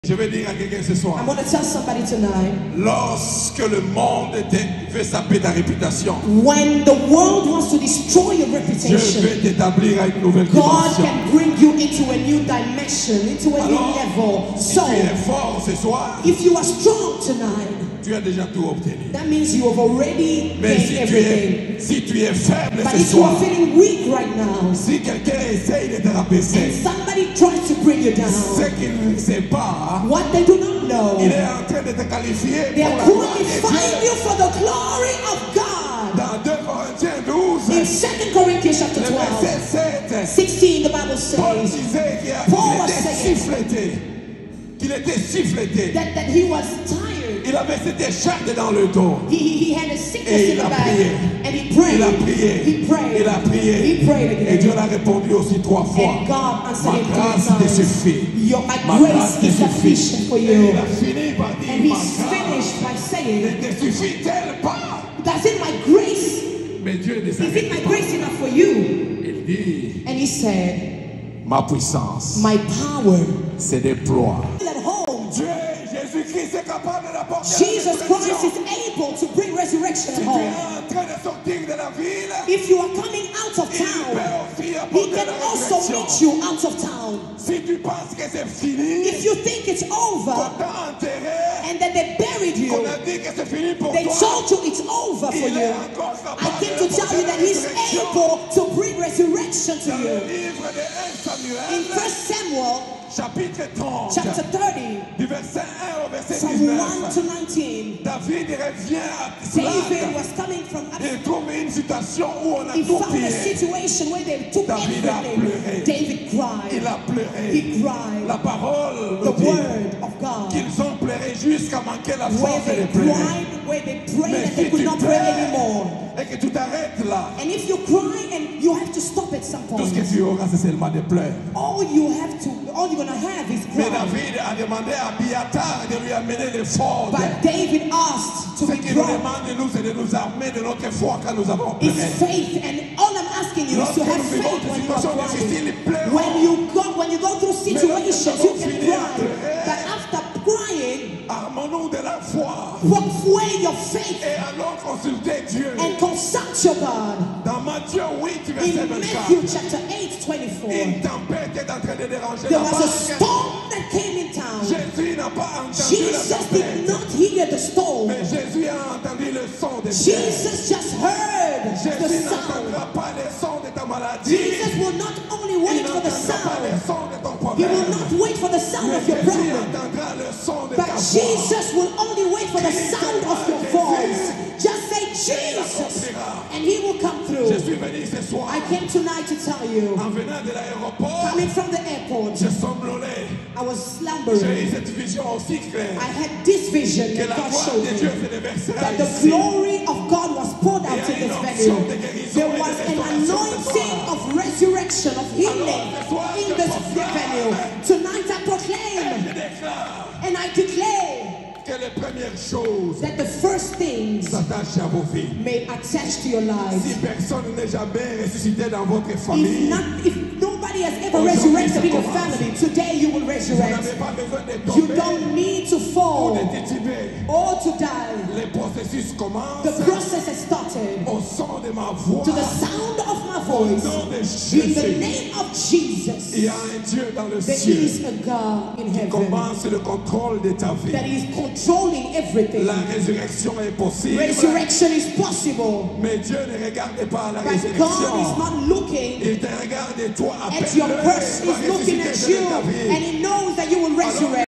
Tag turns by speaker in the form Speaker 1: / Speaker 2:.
Speaker 1: Je vais dire à quelqu'un ce soir.
Speaker 2: I want to tell somebody tonight.
Speaker 1: Lorsque le monde veut saper ta réputation,
Speaker 2: When the world wants to destroy your
Speaker 1: Dieu
Speaker 2: reputation,
Speaker 1: veut t'établir à une nouvelle
Speaker 2: God
Speaker 1: dimension.
Speaker 2: can bring you into a new dimension, into a new level.
Speaker 1: Si
Speaker 2: So,
Speaker 1: tu es fort ce soir,
Speaker 2: if you are strong tonight,
Speaker 1: tu as déjà tout obtenu.
Speaker 2: that means you have already
Speaker 1: Mais
Speaker 2: gained everything.
Speaker 1: si tu es faible
Speaker 2: But
Speaker 1: ce
Speaker 2: if you are
Speaker 1: soir,
Speaker 2: feeling weak right now,
Speaker 1: si quelqu'un essaye de te rabaisser,
Speaker 2: and somebody tries to bring you down,
Speaker 1: ce qu'il ne sait pas,
Speaker 2: what they do not know,
Speaker 1: il est en train de te qualifier
Speaker 2: they
Speaker 1: pour
Speaker 2: are
Speaker 1: la gloire de
Speaker 2: qualifying
Speaker 1: Dieu.
Speaker 2: you for the glory of God.
Speaker 1: Dans 2 Corinthiens 12,
Speaker 2: In 2 Corinthians chapter
Speaker 1: le
Speaker 2: 12,
Speaker 1: verset 7,
Speaker 2: 16, the Bible
Speaker 1: Paul
Speaker 2: says
Speaker 1: disait
Speaker 2: Paul
Speaker 1: qu'il
Speaker 2: was
Speaker 1: était
Speaker 2: saying
Speaker 1: siffleté. Qu'il était siffleté.
Speaker 2: that he was tired.
Speaker 1: Il avait cette écharpe dans le dos.
Speaker 2: He had a sickness
Speaker 1: Et
Speaker 2: in
Speaker 1: il
Speaker 2: the
Speaker 1: a
Speaker 2: back,
Speaker 1: prié.
Speaker 2: and he prayed.
Speaker 1: Il a prié.
Speaker 2: He prayed.
Speaker 1: Il a prié.
Speaker 2: He prayed again.
Speaker 1: Et Dieu l'a répondu aussi 3 fois.
Speaker 2: And God answered
Speaker 1: Ma
Speaker 2: him 3
Speaker 1: grâce
Speaker 2: times.
Speaker 1: te suffit.
Speaker 2: My grace is sufficient for
Speaker 1: Et
Speaker 2: you.
Speaker 1: il a fini par dire,
Speaker 2: And
Speaker 1: ma
Speaker 2: he's
Speaker 1: grâce
Speaker 2: finished by saying,
Speaker 1: ne te suffit-elle pas?
Speaker 2: does it my grace?
Speaker 1: Mais Dieu ne
Speaker 2: Is it my
Speaker 1: s'arrête pas.
Speaker 2: grace enough for you?
Speaker 1: Il dit,
Speaker 2: And he said,
Speaker 1: ma puissance
Speaker 2: my power.
Speaker 1: se déploie.
Speaker 2: At home,
Speaker 1: Dieu, Jésus-Christ est capable d'apporter la
Speaker 2: Jesus Christ
Speaker 1: résurrection.
Speaker 2: is able to bring resurrection
Speaker 1: Si
Speaker 2: at
Speaker 1: tu es
Speaker 2: home.
Speaker 1: en train de sortir de la ville,
Speaker 2: If you are coming out of
Speaker 1: il peut
Speaker 2: town,
Speaker 1: aussi
Speaker 2: he
Speaker 1: apporter
Speaker 2: can
Speaker 1: la
Speaker 2: also
Speaker 1: résurrection.
Speaker 2: meet you out of town.
Speaker 1: Si tu penses que c'est fini,
Speaker 2: If you think it's over
Speaker 1: qu'on t'a enterré,
Speaker 2: and that they buried you,
Speaker 1: qu'on a dit que c'est fini pour
Speaker 2: they
Speaker 1: toi,
Speaker 2: told you it's over for
Speaker 1: il est
Speaker 2: you.
Speaker 1: encore
Speaker 2: I
Speaker 1: capable
Speaker 2: came
Speaker 1: de
Speaker 2: to tell
Speaker 1: porter
Speaker 2: you
Speaker 1: la
Speaker 2: that he's
Speaker 1: résurrection.
Speaker 2: able to bring resurrection to
Speaker 1: Dans le
Speaker 2: you.
Speaker 1: livre de 1
Speaker 2: In
Speaker 1: Samuel,
Speaker 2: 1 Samuel
Speaker 1: chapitre 30,
Speaker 2: chapter 30,
Speaker 1: du verset 1 au verset
Speaker 2: from
Speaker 1: 19,
Speaker 2: 1 to 19,
Speaker 1: David revient à
Speaker 2: David
Speaker 1: Tzlak.
Speaker 2: was coming from
Speaker 1: Il trouve une situation où on a
Speaker 2: he
Speaker 1: tout
Speaker 2: found a
Speaker 1: pillé.
Speaker 2: situation where they took
Speaker 1: David a
Speaker 2: everything.
Speaker 1: pleuré.
Speaker 2: David cried.
Speaker 1: Il a pleuré.
Speaker 2: He cried.
Speaker 1: La parole
Speaker 2: The
Speaker 1: nous dit
Speaker 2: word of God.
Speaker 1: qu'ils ont pleuré jusqu'à manquer la
Speaker 2: Where
Speaker 1: force
Speaker 2: they
Speaker 1: de pleurer.
Speaker 2: cried, where they prayed
Speaker 1: Mais
Speaker 2: and they
Speaker 1: si
Speaker 2: could
Speaker 1: tu
Speaker 2: not pray
Speaker 1: pleures
Speaker 2: anymore.
Speaker 1: et que tu t'arrêtes là,
Speaker 2: And if you cry and you have to stop at some
Speaker 1: tout ce que
Speaker 2: point,
Speaker 1: tu auras, c'est seulement des pleurs.
Speaker 2: all you're gonna have is
Speaker 1: Mais
Speaker 2: cry.
Speaker 1: David a demandé à Abiatar de lui amener des forges.
Speaker 2: But David asked to
Speaker 1: Ce
Speaker 2: be
Speaker 1: qu'il nous
Speaker 2: brought
Speaker 1: demande de nous, c'est de nous armer de notre foi quand nous avons
Speaker 2: is
Speaker 1: pleuré.
Speaker 2: faith, and all I'm asking you is
Speaker 1: Lorsque
Speaker 2: to have
Speaker 1: nous vivons
Speaker 2: faith
Speaker 1: des
Speaker 2: when you are
Speaker 1: situations
Speaker 2: crying.
Speaker 1: difficiles, pleurons.
Speaker 2: When you go through situations, you can
Speaker 1: finir à
Speaker 2: cry.
Speaker 1: pleurer.
Speaker 2: But after crying,
Speaker 1: Armons-nous de la foi
Speaker 2: walk away your faith
Speaker 1: et allons consulter Dieu.
Speaker 2: and consult your God.
Speaker 1: Dans Matthieu 8,
Speaker 2: In
Speaker 1: verset
Speaker 2: Matthew
Speaker 1: 24,
Speaker 2: chapter 8, 24,
Speaker 1: une tempête est en train de déranger
Speaker 2: there
Speaker 1: la
Speaker 2: was a
Speaker 1: barque.
Speaker 2: storm that came in town.
Speaker 1: Jésus n'a pas entendu la
Speaker 2: Jesus did
Speaker 1: tempête,
Speaker 2: not hear the storm.
Speaker 1: mais Jésus a entendu le son de Dieu.
Speaker 2: Jesus just heard the
Speaker 1: Jésus
Speaker 2: sound.
Speaker 1: n'entendra pas le son de ta maladie.
Speaker 2: Jesus will not only
Speaker 1: Il
Speaker 2: wait for the
Speaker 1: n'entendra pas le
Speaker 2: sound.
Speaker 1: son de ton
Speaker 2: He
Speaker 1: problème.
Speaker 2: will not wait for the sound
Speaker 1: Mais
Speaker 2: of your
Speaker 1: Jésus
Speaker 2: problem.
Speaker 1: entendra le son de
Speaker 2: But
Speaker 1: ta voix.
Speaker 2: Jesus will only wait for the sound of your voice. Just say Jesus, and he will come
Speaker 1: Je
Speaker 2: through.
Speaker 1: suis venu ce soir,
Speaker 2: I came tonight to tell you,
Speaker 1: en venant de l'aéroport,
Speaker 2: coming from the airport,
Speaker 1: je somnolais.
Speaker 2: I was
Speaker 1: J'ai
Speaker 2: slumbering.
Speaker 1: eu cette vision aussi claire.
Speaker 2: I had this vision
Speaker 1: Que
Speaker 2: that
Speaker 1: la
Speaker 2: God
Speaker 1: gloire
Speaker 2: showed
Speaker 1: de
Speaker 2: me.
Speaker 1: Dieu se déversera
Speaker 2: That the
Speaker 1: ici.
Speaker 2: glory of God was poured out in this venue. There was an anointing of resurrection, of healing in this venue. Tonight I proclaim
Speaker 1: Je déclare
Speaker 2: and I declare
Speaker 1: que les premières choses
Speaker 2: that the first things
Speaker 1: s'attachent à vos vies.
Speaker 2: may attach to your
Speaker 1: Si
Speaker 2: lives.
Speaker 1: personne n'est jamais ressuscité dans votre famille,
Speaker 2: If nobody has ever resurrected in your family, today you will
Speaker 1: vous
Speaker 2: resurrect.
Speaker 1: n'avez pas besoin de
Speaker 2: You
Speaker 1: tomber
Speaker 2: don't need to
Speaker 1: ou
Speaker 2: fall
Speaker 1: de tituber.
Speaker 2: or to die.
Speaker 1: Le processus commence
Speaker 2: The process has started.
Speaker 1: au son de ma voix.
Speaker 2: To the sound of my
Speaker 1: Au
Speaker 2: voice,
Speaker 1: nom de
Speaker 2: in the
Speaker 1: Jésus,
Speaker 2: name of Jesus,
Speaker 1: il y a un Dieu dans le
Speaker 2: there
Speaker 1: ciel
Speaker 2: is a God in
Speaker 1: qui
Speaker 2: heaven
Speaker 1: commence le contrôle de ta vie.
Speaker 2: that is controlling everything.
Speaker 1: La résurrection est possible,
Speaker 2: Resurrection is possible,
Speaker 1: mais Dieu ne regarde pas la
Speaker 2: but God is
Speaker 1: résurrection.
Speaker 2: not looking
Speaker 1: Il te regarde toi à
Speaker 2: at your
Speaker 1: peine
Speaker 2: purse.
Speaker 1: va
Speaker 2: He's looking
Speaker 1: ressusciter
Speaker 2: at
Speaker 1: de
Speaker 2: you,
Speaker 1: ta vie.
Speaker 2: and He knows that you will resurrect.